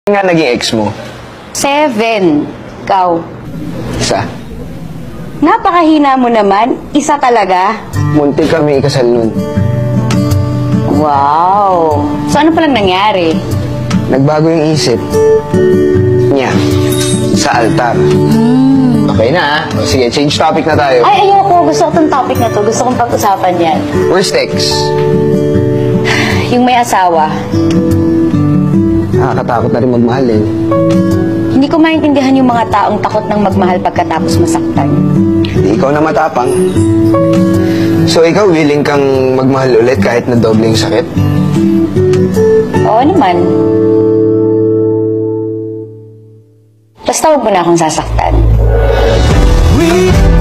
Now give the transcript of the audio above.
Nga naging ex mo? 7. Ikaw. Isa. Napakahina mo naman. Isa talaga. Muntik kami ikasal nun. Wow. So ano palang nangyari? Nagbago yung isip niya sa altar. Okay na, O, sige, change topic na tayo. Ay, ayoko. Gusto ko tong topic na to. Gusto kong pag-usapan yan. Worst ex. Yung may asawa. Nakakatakot na rin magmahal eh. Hindi ko maintindihan yung mga taong takot ng magmahal pagkatapos masaktan. Di ikaw na matapang. So ikaw willing kang magmahal ulit kahit na doble yung sakit? Oo naman. Basta huwag mo na akong sasaktan.